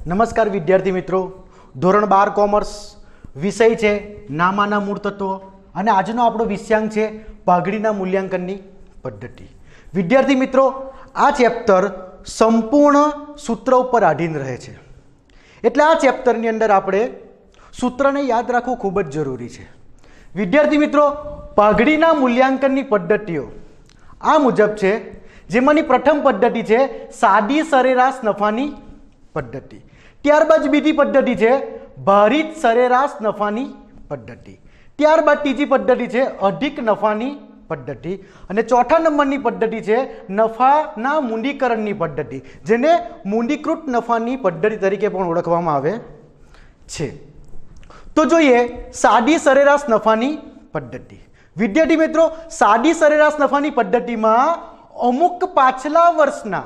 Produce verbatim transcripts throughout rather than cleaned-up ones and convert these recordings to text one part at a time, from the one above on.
नमस्कार विद्यार्थी मित्रों, धोरण बार कॉमर्स विषय है नामाना मूळ तत्व અને આજનો આપણો વિષયાંક છે પાઘડીના મૂલ્યાંકનની પદ્ધતિ। વિદ્યાર્થી મિત્રો, આ ચેપ્ટર સંપૂર્ણ સૂત્ર ઉપર આધીન રહે છે, એટલે આ ચેપ્ટરની અંદર આપણે સૂત્રને યાદ રાખવું ખૂબ જ જરૂરી છે। વિદ્યાર્થી મિત્રો, પાઘડીના મૂલ્યાંકનની પદ્ધતિઓ આ મુજબ છે, જેમાંની પ્રથમ પદ્ધતિ છે સાદી સરેરાશ નફાની પદ્ધતિ। ત્યારબાદ બીજી પદ્ધતિ છે ભારિત સરેરાશ નફાની પદ્ધતિ। ત્યારબાદ ત્રીજી પદ્ધતિ છે અધિક નફાની પદ્ધતિ અને ચોથા નંબરની પદ્ધતિ છે નફાના મૂડીકરણની પદ્ધતિ, જેને મૂડીકૃત નફાની પદ્ધતિ તરીકે પણ ઓળખવામાં આવે છે। તો જોઈએ સાદી સરેરાશ નફાની પદ્ધતિ। વિદ્યાર્થી મિત્રો, સાદી સરેરાશ નફાની પદ્ધતિમાં અમુક પાછલા વર્ષના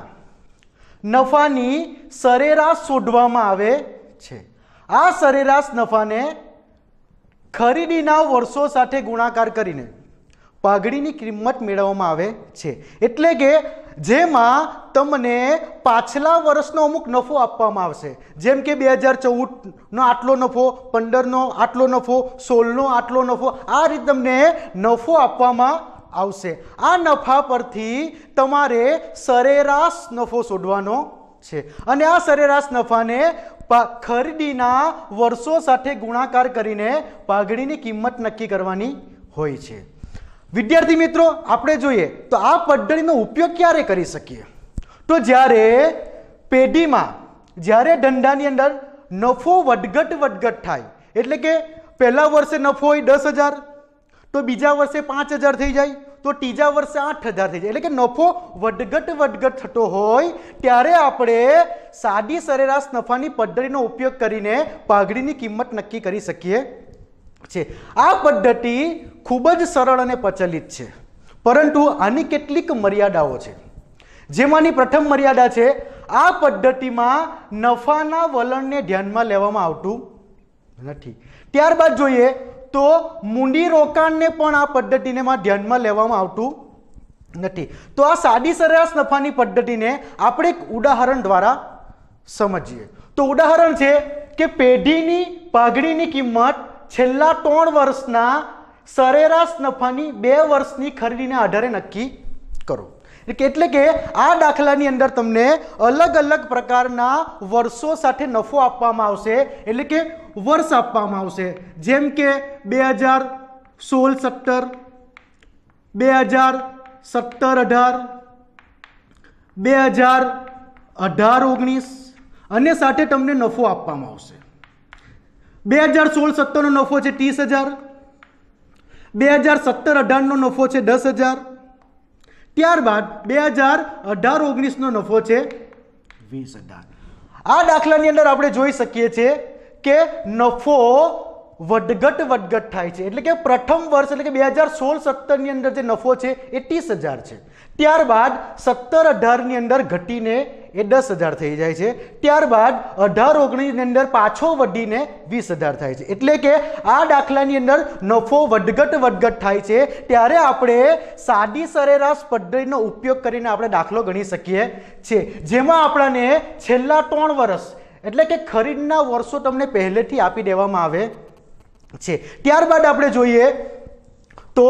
નફાની સરેરાશ શોધવામાં આવે છે। આ સરેરાશ નફાને ખરીદીના વર્ષો સાથે ગુણાકાર કરીને પાઘડીની કિંમત મેળવવામાં આવે છે। એટલે કે જેમાં તમને પાછલા વર્ષનો અમુક નફો આપવામાં આવશે, જેમ કે બે હજાર ચૌદનો આટલો નફો, પંદરનો આટલો નફો, સોળનો આટલો નફો, આ રીતે તમને નફો આપવામાં આવશે। આ નફા પરથી તમારે સરેરાશ નફો શોધવાનો છે અને આ સરેરાશ નફાને ખરીદીના વર્ષો સાથે ગુણાકાર કરીને પાઘડીની કિંમત નક્કી કરવાની હોય છે। વિદ્યાર્થી મિત્રો, આપણે જોઈએ તો આ પદ્ધતિનો ઉપયોગ ક્યારે કરી શકીએ? તો જ્યારે પેઢીમાં જ્યારે ધંધાની અંદર નફો વધઘટ વધઘટ થાય, એટલે કે પહેલા વર્ષે નફો હોય દસ હજાર, તો બીજા વર્ષે પાંચ હજાર થઈ જાય, તો ત્રીજા વર્ષે આઠ હજાર થઈ જાય, એટલે કે નફો વધઘટ વધઘટ થતો હોય ત્યારે આપણે સાદી સરેરાશ નફાની પદ્ધતિનો ઉપયોગ કરીને પાઘડીની કિંમત નક્કી કરી શકીએ છીએ। આ પદ્ધતિ ખૂબ જ સરળ અને પ્રચલિત છે, પરંતુ આની કેટલીક મર્યાદાઓ છે, જેમાંની પ્રથમ મર્યાદા છે આ પદ્ધતિમાં નફાના વલણને ધ્યાનમાં લેવામાં આવતું નથી। ત્યારબાદ જોઈએ તો મૂડી રોકાણને પણ આ પદ્ધતિને ધ્યાનમાં લેવામાં આવતું નથી। તો આ સાદી સરેરાશ નફાની પદ્ધતિને આપણે એક ઉદાહરણ દ્વારા સમજીએ। તો ઉદાહરણ છે કે પેઢીની પાઘડીની કિંમત છેલ્લા ત્રણ વર્ષના સરેરાશ નફાની બે વર્ષની ખરીદીના આધારે નક્કી કરો। એટલે કે આ દાખલાની અંદર તમને અલગ અલગ પ્રકારના વર્ષો સાથે નફો આપવામાં આવશે, એટલે કે વર્ષ આપવામાં આવશે, જેમ કે બે હજાર સોળ સત્તર, બે હજાર સત્તર અઢાર, બે હજાર અઢાર ઓગણીસ અને સાથે તમને નફો આપવામાં આવશે। બે હજાર સોળ સત્તરનો નફો છે ત્રીસ હજાર, બે હજાર સત્તર અઢારનો નફો છે દસ હજાર, ત્યારબાદ બે હજાર અઢાર ઓગણીસનો નફો છે વીસ હજાર। આ દાખલાની અંદર આપણે જોઈ શકીએ છીએ કે નફો વધઘટ વધઘટ થાય છે, એટલે કે પ્રથમ વર્ષ એટલે કે બે હજાર સોળ સત્તરની અંદર જે નફો છે એ ત્રીસ હજાર છે, ત્યારબાદ સત્તર અઢારની અંદર ઘટીને એ દસ હજાર થઈ જાય છે, ત્યારબાદ અઢાર ઓગણીસની અંદર પાછો વધીને વીસ હજાર થાય છે। એટલે કે આ દાખલાની અંદર નફો વધઘટ વધઘટ થાય છે ત્યારે આપણે સાદી સરેરાશ પદ્ધતિનો ઉપયોગ કરીને આપણે દાખલો ગણી શકીએ છીએ, જેમાં આપણને છેલ્લા ત્રણ વર્ષ એટલે કે ખરીદના વર્ષો તમને પહેલેથી આપી દેવામાં આવે છે। ત્યારબાદ આપણે જોઈએ તો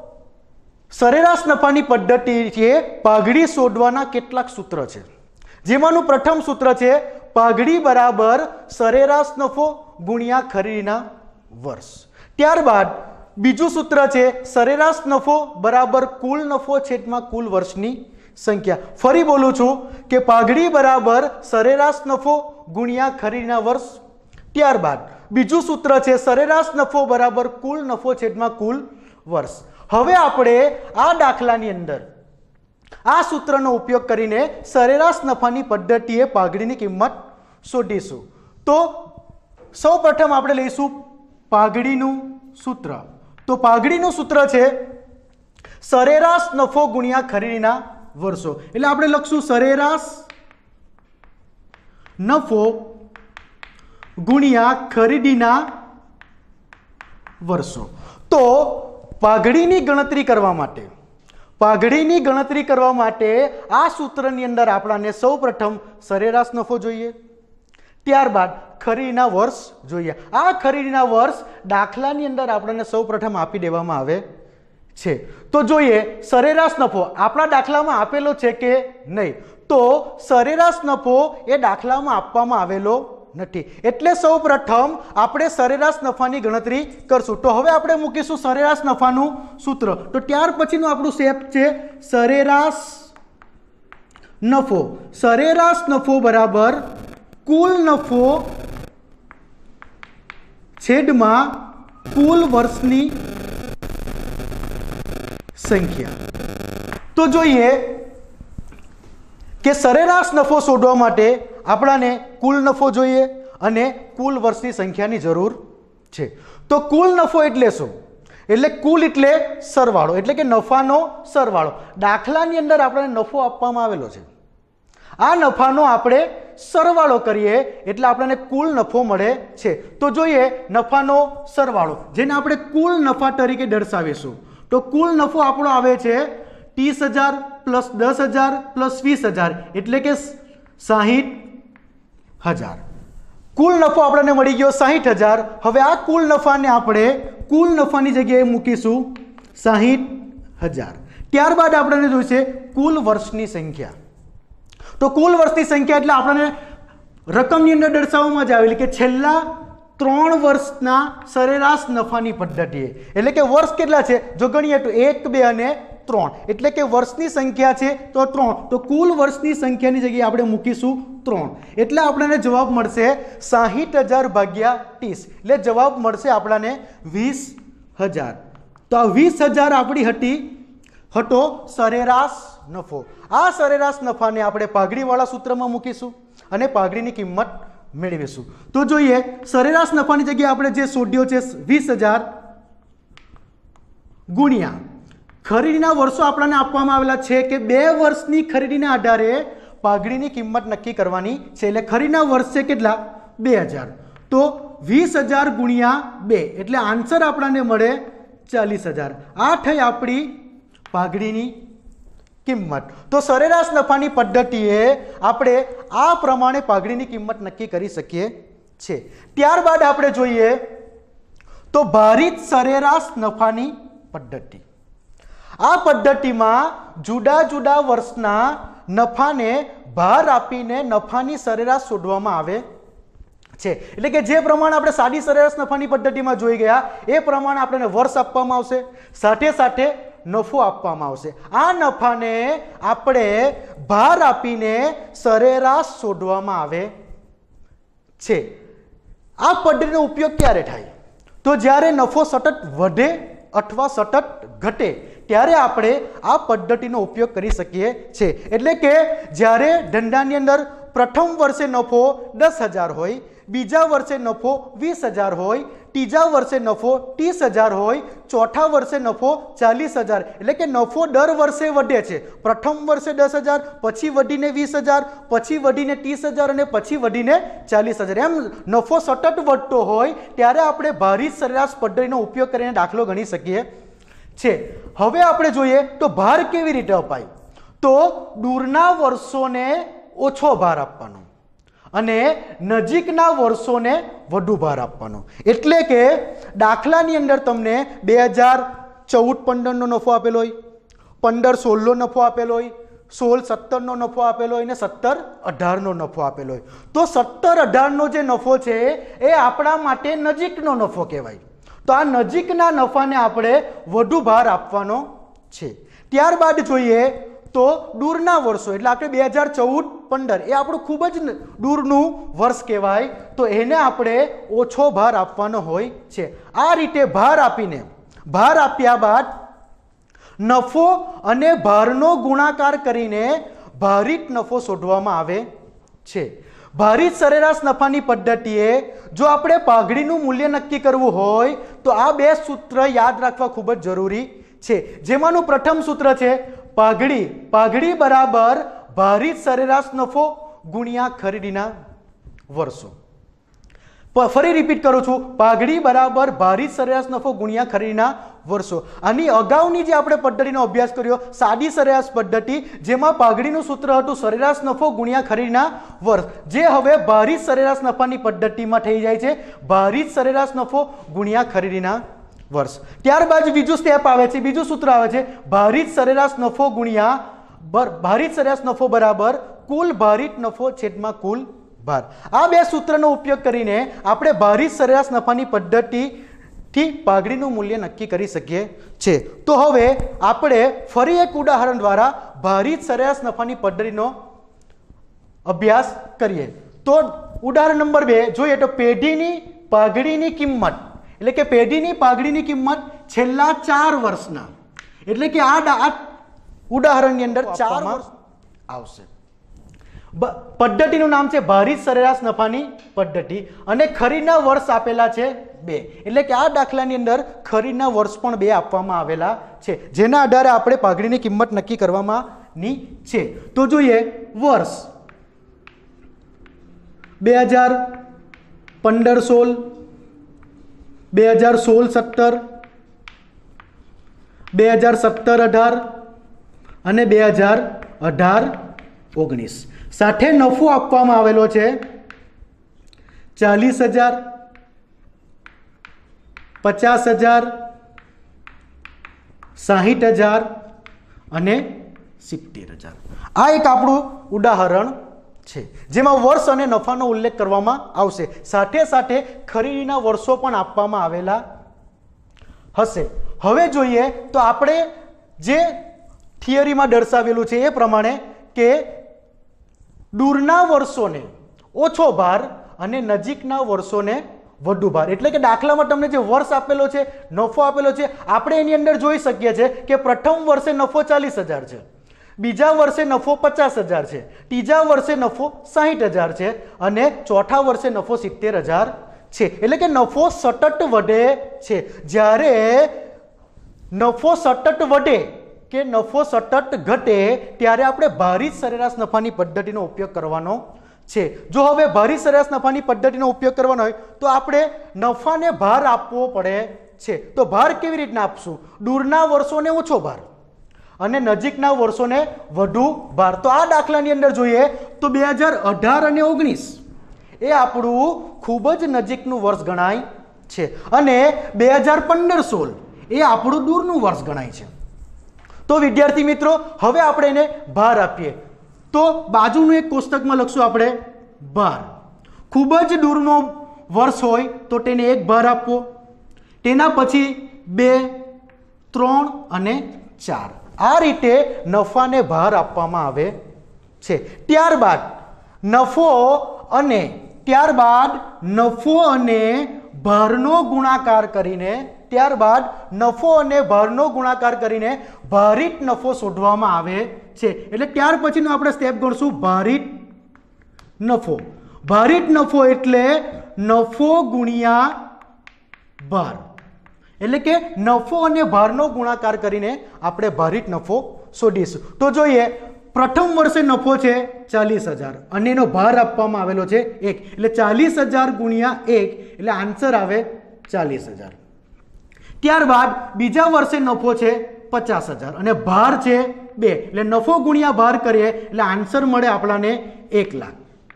સરેરાશ નફાની પદ્ધતિ છે પાઘડી શોધવાના કેટલાક સૂત્ર છે, જેમાંનું પ્રથમ સૂત્ર છે પાઘડી બરાબર સરેરાશ નફો ગુણ્યા ખરીદીના વર્ષ। ત્યારબાદ બીજું સૂત્ર છે સરેરાશ નફો બરાબર કુલ નફો છેદમાં કુલ વર્ષની સંખ્યા। ફરી બોલું છું કે પાઘડી બરાબર સરેરાશ નફો ગુણ્યા ખરીદીના વર્ષ। ત્યારબાદ બીજું સૂત્ર છે સરેરાશ નફો બરાબર કુલ નફો છેદમાં કુલ વર્ષ। હવે આપણે આ દાખલાની અંદર આ સૂત્રનો ઉપયોગ કરીને સરેરાશ નફાની પદ્ધતિએ પાઘડીની કિંમત શોધીશું। તો સૌ પ્રથમ આપણે લઈશું પાઘડીનું સૂત્ર। તો પાઘડીનું સૂત્ર છે સરેરાશ નફો ગુણ્યા ખરીદીના વર્ષો, એટલે આપણે લખશું સરેરાશ નફો ગુણ્યા ખરીદીના વર્ષો। તો પાઘડીની ગણતરી કરવા માટે પાઘડીની ગણતરી કરવા માટે આ સૂત્રની અંદર આપણને સૌપ્રથમ સરેરાશ નફો જોઈએ, ત્યારબાદ ખરીદીના વર્ષ જોઈએ। આ ખરીદીના વર્ષ દાખલાની અંદર આપણને સૌપ્રથમ આપી દેવામાં આવે છે। તો જોઈએ સરેરાશ નફો આપણા દાખલામાં આપેલો છે કે નહીં, તો સરેરાશ નફો એ દાખલામાં આપવામાં આવેલો નથી, એટલે સૌપ્રથમ આપણે સરેરાશ નફાની ગણતરી કરશું। તો હવે આપણે મૂકીશું સરેરાશ નફાનું સૂત્ર। તો ત્યાર પછીનું આપણું સ્ટેપ છે સરેરાશ નફો। સરેરાશ નફો બરાબર કુલ નફો છેદમાં કુલ વર્ષની સંખ્યા। તો જોઈએ કે સરેરાશ નફો શોધવા માટે આપણાને કુલ નફો જોઈએ અને કુલ વર્ષની સંખ્યાની જરૂર છે। તો કુલ નફો એટલે શું? એટલે કુલ એટલે સરવાળો, એટલે કે નફાનો સરવાળો। દાખલાની અંદર આપણને નફો આપવામાં આવેલો છે, આ નફાનો આપણે સરવાળો કરીએ એટલે આપણને કુલ નફો મળે છે। તો જોઈએ નફાનો સરવાળો, જેને આપણે કુલ નફા તરીકે દર્શાવીશું। તો કુલ નફો આપણો આવે છે ત્રીસ હજાર પ્લસ દસ હજાર પ્લસ વીસ હજાર એટલે કે સાહીઠ હજાર। કુલ નફો આપણને મળી ગયો સાહીઠ હજાર। હવે આ કુલ નફાને આપણે કુલ નફાની જગ્યાએ મૂકીશું સાહીઠ હજાર। ત્યારબાદ આપણને જોઈશે કુલ વર્ષની સંખ્યા। તો કુલ વર્ષની સંખ્યા એટલે આપણને રકમની અંદર દર્શાવવામાં જ આવેલી કે છેલ્લા ત્રણ વર્ષના સરેરાશ નફાની પદ્ધતિએ, એટલે કે વર્ષ કેટલા છે જો ગણીએ તો એક બે અને ત્રણ, એટલે કે વર્ષની સંખ્યા છે તો ત્રણ। તો કુલ વર્ષની સંખ્યાની જગ્યાએ આપણે મૂકીશું ત્રણ, એટલે આપણને જવાબ મળશે સાહીઠ હજાર ભાગ્યા ત્રીસ, એટલે જવાબ મળશે આપણને વીસ હજાર। તો આ વીસ હજાર આપણી હતી હતો સરેરાશ નફો। આ સરેરાશ નફાને આપણે પાઘડીવાળા સૂત્રમાં મૂકીશું અને પાઘડીની કિંમત મેળવીશું। તો જોઈએ સરેરાશ નફાની જગ્યાએ આપણે જે શોધ્યો છે વીસ હજાર ગુણ્યા ખરીદીના વર્ષો આપણને આપવામાં આવેલા છે કે બે વર્ષની ખરીદીના આધારે પાઘડીની કિંમત નક્કી કરવાની છે, એટલે ખરીદીના વર્ષ છે કેટલા બે હજાર। તો વીસ હજાર ગુણ્યા બે એટલે આન્સર આપણને મળે ચાલીસ હજાર। આ થઈ આપણી પાઘડીની કિંમત। તો સરેરાશ નફાની પદ્ધતિએ આપણે આ પ્રમાણે પાઘડીની કિંમત નક્કી કરી શકીએ છીએ। ત્યારબાદ આપણે જોઈએ તો ભારિત સરેરાશ નફાની પદ્ધતિ। આ પદ્ધતિમાં જુદા જુદા વર્ષના નફાને ભાર આપીને નફાની સરેરાશ શોધવામાં આવે છે, એટલે કે જે પ્રમાણે આપણે સાદી સરેરાશ નફાની પદ્ધતિમાં જોઈ ગયા એ પ્રમાણે આપણને વર્ષ આપવામાં આવશે, સાથે સાથે નફો આપવામાં આવશે। આ નફાને આપણે ભાર આપીને સરેરાશ શોધવામાં આવે છે। આ પદ્ધતિનો ઉપયોગ ક્યારે થાય? તો જ્યારે નફો સતત વધે અથવા સતત ઘટે ત્યારે આપણે આ પદ્ધતિનો ઉપયોગ કરી શકીએ છીએ। એટલે કે જ્યારે ધંધાની અંદર પ્રથમ વર્ષે નફો દસ હજાર હોય, બીજા વર્ષે નફો વીસ હજાર હોય, ત્રીજા વર્ષે નફો ત્રીસ હજાર હોય, ચોથા વર્ષે નફો ચાલીસ હજાર, એટલે કે નફો દર વર્ષે વધે છે। પ્રથમ વર્ષે દસ હજાર, પછી વધીને વીસ હજાર, પછી વધીને ત્રીસ હજાર અને પછી વધીને ચાલીસ હજાર, એમ નફો સતત વધતો હોય ત્યારે આપણે ભારિત સરેરાશ પદ્ધતિનો ઉપયોગ કરીને દાખલો ગણી શકીએ છીએ। હવે આપણે જોઈએ તો ભાર કેવી રીતે અપાય? તો દૂરના વર્ષોને ઓછો ભાર આપવાનો અને નજીકના વર્ષોને વધુ ભાર આપવાનો। એટલે કે દાખલાની અંદર તમને બે હજાર ચૌદ પંદરનો નફો આપેલો હોય, પંદર સોળનો નફો આપેલો હોય, સોળ સત્તરનો નફો આપેલો હોય ને સત્તર અઢારનો નફો આપેલો હોય। તો સત્તર અઢારનો જે નફો છે એ આપણા માટે નજીકનો નફો કહેવાય। તો આ નજીકના નફાને આપણે વધુ ભાર આપવાનો છે। ત્યારબાદ જોઈએ તો દૂરના વર્ષો, એટલે આપણે બે હજાર ચૌદ પંદર એ આપણું ખૂબ જ દૂરનું વર્ષ કહેવાય, તો એને આપણે ઓછો ભાર આપવાનો હોય છે। આ રીતે ભાર આપીને ભાર આપ્યા બાદ નફો અને ભારનો ગુણાકાર કરીને ભારિત નફો શોધવામાં આવે છે। ભારિત સરેરાશ નફાની પદ્ધતિએ જો આપણે પાઘડીનું મૂલ્ય નક્કી કરવું હોય તો આ બે સૂત્ર યાદ રાખવા ખૂબ જ જરૂરી છે। જેમાંનું પ્રથમ સૂત્ર છે પાઘડી પાઘડી બરાબર ભારિત સરેરાશ નફો ગુણ્યા ખરીદીના વર્ષો। ફરી રિપીટ કરું છું, પાઘડી બરાબર ભારિત સરેરાશ નફો ગુણ્યા ખરીદીના વર્ષો. આની અગાઉની જે આપણે પદ્ધતિનો અભ્યાસ કર્યો સાદી સરેરાશ પદ્ધતિ, જેમાં પાઘડીનું સૂત્ર હતું સરેરાશ નફો ગુણ્યા ખરીદીના વર્ષ, જે હવે ભારિત સરેરાશ નફાની પદ્ધતિમાં થઈ જાય છે ભારિત સરેરાશ નફો ગુણ્યા ખરીદીના વર્ષ. ત્યારબાદ બીજું સ્ટેપ આવે છે, બીજું સૂત્ર આવે છે ભારિત સરેરાશ નફો ગુણ્યા ભારિત સરેરાશ નફો બરાબર કુલ ભારિત નફો છેદમાં કુલ ભાર. આ બે સૂત્રનો ઉપયોગ કરીને આપણે ભારિત સરેરાશ નફાની પદ્ધતિથી પાઘડીનું મૂલ્ય નક્કી કરી શકીએ છે. તો હવે આપણે ફરી એક ઉદાહરણ દ્વારા ભારિત સરેરાશ નફાની પદ્ધતિનો અભ્યાસ કરીએ. તો ઉદાહરણ નંબર બે જોઈએ તો પેઢીની પાઘડીની કિંમત, એટલે કે પેઢીની પાઘડીની કિંમત છેલ્લા ચાર વર્ષના, એટલે કે આ ઉદાહરણની અંદર ચાર વર્ષ આવશે. પદ્ધતિનું નામ છે ભારિત સરેરાશ નફાની પદ્ધતિ અને ખરીદના વર્ષ આપેલા છે બે, એટલે કે આ દાખલાની અંદર ખરીદના વર્ષ પણ બે આપવામાં આવેલા છે, જેના આધારે આપણે પાઘડીની કિંમત નક્કી કરવાની છે. તો જોઈએ વર્ષ બે હજાર પંદર સોળ, બે હજાર સોળ સત્તર, બે હજાર સત્તર અઢાર અને બે હજાર અઢાર ઓગણીસ. સાથે નફો આપવામાં આવેલો છે ચાલીસ હજાર, પચાસ હજાર, સાહીઠ હજાર અને સિત્તેર હજાર. આ એક આપણું ઉદાહરણ છે જેમાં વર્ષ અને નફાનો ઉલ્લેખ કરવામાં આવશે, સાથે સાથે ખરીદીના વર્ષો પણ આપવામાં આવેલા હશે. હવે જોઈએ તો આપણે જે થિયરીમાં દર્શાવેલું છે એ પ્રમાણે કે દૂરના વર્ષોને ઓછો ભાર અને નજીકના વર્ષોને વધુ ભાર, એટલે કે દાખલામાં તમને જે વર્ષ આપેલો છે, નફો આપેલો છે, આપણે એની અંદર જોઈ શકીએ છીએ કે પ્રથમ વર્ષે નફો ચાલીસ હજાર છે, બીજા વર્ષે નફો પચાસ હજાર છે, ત્રીજા વર્ષે નફો સાહીઠ હજાર છે અને ચોથા વર્ષે નફો સિત્તેર હજાર છે. એટલે કે નફો સતત વધે છે. જ્યારે નફો સતત વધે કે નફો સતત ઘટે ત્યારે આપણે ભારિત સરેરાશ નફાની પદ્ધતિનો ઉપયોગ કરવાનો છે. જો હવે ભારિત સરેરાશ નફાની પદ્ધતિનો ઉપયોગ કરવાનો હોય તો આપણે નફાને ભાર આપવો પડે છે. તો ભાર કેવી રીતના આપશું? દૂરના વર્ષોને ઓછો ભાર અને નજીકના વર્ષોને વધુ ભાર. તો આ દાખલાની અંદર જોઈએ તો બે હજાર અઢાર અને ઓગણીસ એ આપણું ખૂબ જ નજીકનું વર્ષ ગણાય છે અને બે હજાર પંદર સોળ એ આપણું દૂરનું વર્ષ ગણાય છે. તો વિદ્યાર્થી મિત્રો હવે આપણે એને ભાર આપીએ તો બાજુનું એક કોષ્ટકમાં લખશું આપણે ભાર. ખૂબ જ દૂરનો વર્ષ હોય તો તેને એક ભાર આપવો, તેના પછી બે, ત્રણ અને ચાર. આ રીતે નફાને ભાર આપવામાં આવે છે. ત્યારબાદ નફો અને ત્યારબાદ નફો અને ભારનો ગુણાકાર કરીને ત્યારબાદ નફો અને ભારનો ગુણાકાર કરીને ભારિત નફો શોધવામાં આવે છે. એટલે ત્યાર પછીનો આપણે સ્ટેપ ગણશું ભારિત નફો. ભારિત નફો એટલે નફો ગુણ્યા ભાર, એટલે કે નફો અને ભારનો ગુણાકાર કરીને આપણે ભારિત નફો શોધીશું. તો જોઈએ પ્રથમ વર્ષે નફો છે ચાલીસ હજાર અને એનો ભાર આપવામાં આવેલો છે એક, એટલે ચાલીસ હજાર ગુણ્યા એક એટલે આન્સર આવે ચાલીસ હજાર. ત્યારબાદ બીજા વર્ષે નફો છે પચાસ હજાર અને ભાર છે બે, એટલે નફો ગુણ્યા ભાર કરીએ એટલે આન્સર મળે આપણાને એક લાખ.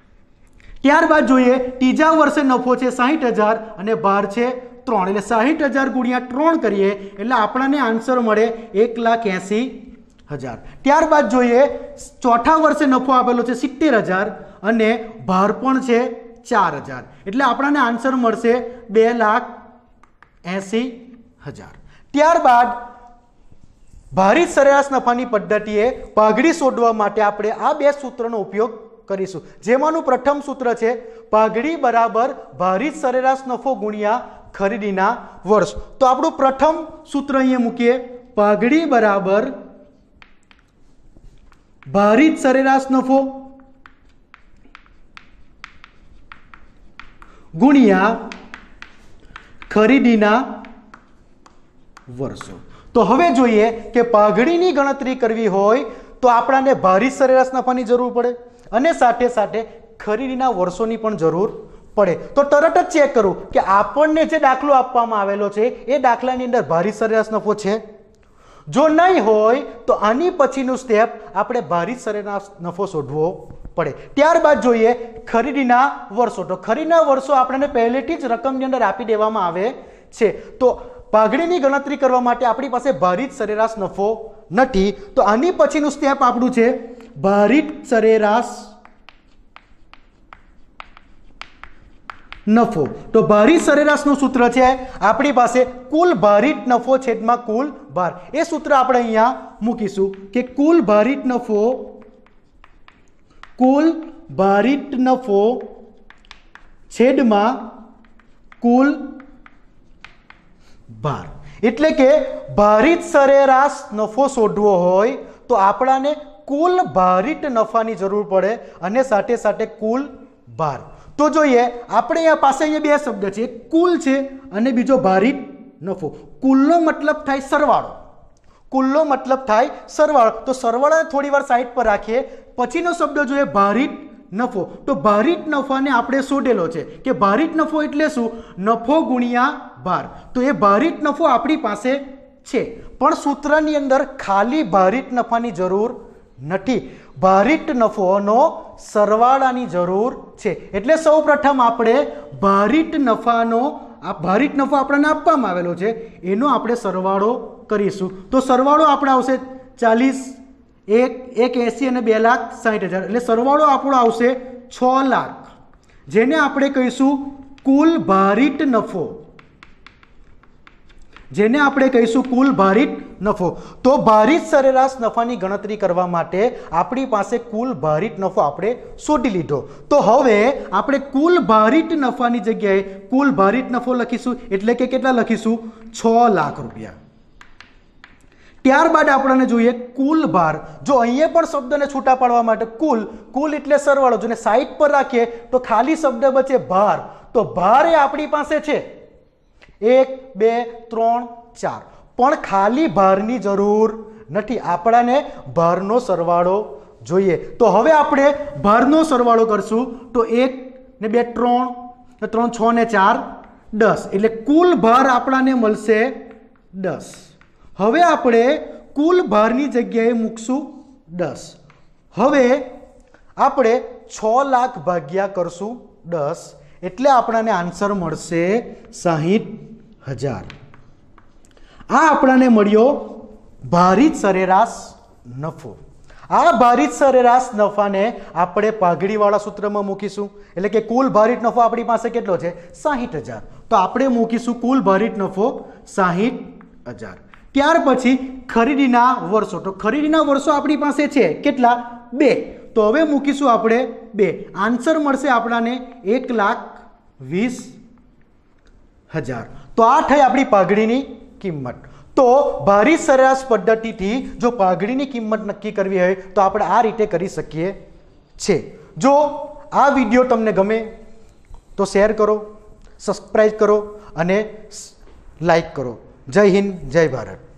ત્યારબાદ જોઈએ ત્રીજા વર્ષે નફો છે સાહીઠ હજાર અને ભાર છે ત્રણ, એટલે સાહીઠ હજાર ગુણ્યા ત્રણ કરીએ એટલે આપણને આન્સર મળે એક લાખ એસી હજાર. ત્યારબાદ જોઈએ ચોથા વર્ષે નફો આપેલો છે સિત્તેર હજાર અને ભાર પણ છે ચાર હજાર, એટલે આપણને આન્સર મળશે બે લાખ એસી હજાર. ત્યારબાદ ભારિત સરેરાશ નફાની પદ્ધતિએ પાઘડી શોધવા માટે આપણે આ બે સૂત્રનો ઉપયોગ કરીશું, જેમાંનું પ્રથમ સૂત્ર છે પાઘડી બરાબર ભારિત સરેરાશ નફો ગુણ્યા ખરીદીના વર્ષ. તો આપણું પ્રથમ સૂત્ર અહીંયા મૂકીએ, પાઘડી બરાબર ભારિત સરેરાશ નફો ગુણ્યા ખરીદીના વર્ષો. તો હવે જોઈએ કે પાઘડીની ગણતરી કરવી હોય તો આપણને ભારિત સરેરાશ નફાની જરૂર પડે અને સાથે સાથે ખરીદીના વર્ષોની પણ જરૂર પડે તો તરત જ ચેક કરું કે આપણને જે દાખલો આપવામાં આવેલો છે એ દાખલાની અંદર ભારિત સરેરાશ નફો છે. જો નહીં હોય તો આની પછીનું સ્ટેપ આપણે ભારિત સરેરાશ નફો શોધવો પડે. ત્યારબાદ જોઈએ ખરીદીના વર્ષો. તો ખરીદીના વર્ષો આપણને પહેલેથી જ રકમની અંદર આપી દેવામાં આવે છે. તો પાઘડીની ગણતરી કરવા માટે આપણી પાસે ભારિત સરેરાશ નફો નથી. તો આની પછીનું સ્ટેપ આપણું છે ભારિત સરેરાશ નફો. તો ભારિત સરેરાશનું સૂત્ર છે આપણી પાસે કુલ ભારિત નફો છેદમાં કુલ ભાર. એ સૂત્ર આપણે અહીંયા મૂકીશું કે કુલ ભારિત નફો કુલ ભારિત નફો છેદમાં કુલ ભાર. એટલે કે ભારિત સરેરાશ નફો શોધવો હોય તો આપણાને કુલ ભારિત નફાની જરૂર પડે અને સાથે સાથે કુલ ભાર. તો જોઈએ આપણે અહીંયા પાસે અહીંયા બે શબ્દ છે, એક કુલ છે અને બીજો ભારિત નફો. કુલનો મતલબ થાય સરવાળો, કુલનો મતલબ થાય સરવાળો. તો સરવાળાને થોડી વાર સાઈડ પર રાખીએ. પછીનો શબ્દ જોઈએ ભારિત નફો. તો ભારિત નફાને આપણે શોધેલો છે કે ભારિત નફો એટલે શું? નફો ગુણ્યા ભાર. તો એ ભારિત નફો આપણી પાસે છે, પણ સૂત્રની અંદર ખાલી ભારિત નફાની જરૂર નથી, ભારિત નફોનો સરવાળાની જરૂર છે. એટલે સૌ પ્રથમ આપણે ભારિત નફાનો આ ભારિત નફો આપણને આપવામાં આવેલો છે એનો આપણે સરવાળો કરીશું. તો સરવાળો આપણે આવશે ચાલીસ, એક એક એસી અને બે લાખ સાઠ હજાર. એટલે સરવાળો આપણો આવશે છ લાખ, જેને આપણે કહીશું કુલ ભારિત નફો, જેને આપણે કહીશું કુલ ભારિત નફો. તો ભારિત સરેરાશ નફાની ગણતરી કરવા માટે આપણી પાસે કુલ ભારિત નફો આપણે શોધી લીધો. તો હવે આપણે કુલ ભારિત નફાની જગ્યાએ કુલ ભારિત નફો લખીશું. એટલે કે કેટલા લખીશું? છ લાખ રૂપિયા. ત્યારબાદ આપણને જોઈએ કુલ ભાર. જો અહીંયા પણ શબ્દને છૂટા પાડવા માટે કુલ, કુલ એટલે સરવાળો, જો સાઈડ પર રાખીએ તો ખાલી શબ્દ બચે ભાર. તો ભાર એ આપણી પાસે છે એક, બે, ત્રણ, ચાર, પણ ખાલી ભારની જરૂર નથી, આપણાને ભારનો સરવાળો જોઈએ. તો હવે આપણે ભારનો સરવાળો કરશું. તો એક ને બે ત્રણ, ત્રણ છ ને ચાર દસ, એટલે કુલ ભાર આપણાને મળશે દસ. હવે આપણે કુલ ભારની જગ્યાએ મૂકશું દસ. હવે આપણે છ લાખ ભાગ્યા કરશું દસ, એટલે આપણને આન્સર મળશે સાહીઠ હજાર. આ આપણને મળ્યો ભારિત સરેરાશ નફો. આ ભારિત સરેરાશ નફાને આપણે પાઘડીવાળા સૂત્રમાં મૂકીશું. એટલે કે કુલ ભારિત નફો આપણી પાસે કેટલો છે? સાહીઠ હજાર. તો આપણે મૂકીશું કુલ ભારિત નફો સાહીઠ હજાર. ત્યાર પછી ખરીદીના વર્ષો. તો ખરીદીના વર્ષો આપણી પાસે છે કેટલા? બે. તો હવે મૂકીશું આપણે બે. આન્સર મળશે આપણાને એક લાખ વીસ હજાર. તો આ થઈ આપણી પાઘડીની કિંમત. તો ભારિત સરેરાશ પદ્ધતિથી જો પાઘડીની કિંમત નક્કી કરવી હોય તો આપણે આ રીતે કરી શકીએ છે. જો આ વિડીયો તમને ગમે તો શેર કરો, સબસ્ક્રાઈબ કરો અને લાઈક કરો. જય હિન્દ, જય ભારત.